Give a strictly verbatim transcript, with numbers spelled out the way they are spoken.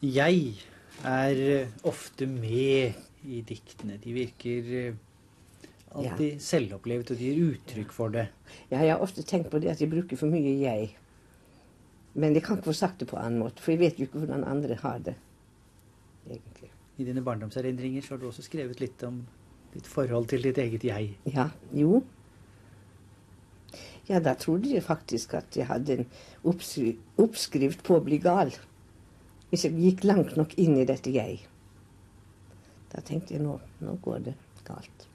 Jeg er ofte med i diktene. De virker alltid ja. Selvopplevd, og de gir uttrykk for det. Ja, jeg har ofte tenkt på det at jeg bruker for mye jeg. Men jeg kan ikke få sagt det på en annen måte, for jeg vet jo ikke hvordan andre har det, egentlig. I dine barndomserindringer så har du også skrevet litt om ditt forhold til ditt eget jeg. Ja, jo. Ja, da trodde jeg faktisk at jeg hadde en oppskri oppskrift på å bli gal. Hvis jeg gikk langt nok inn i dette jeg. Da tenkte jeg, nå, nå går det galt.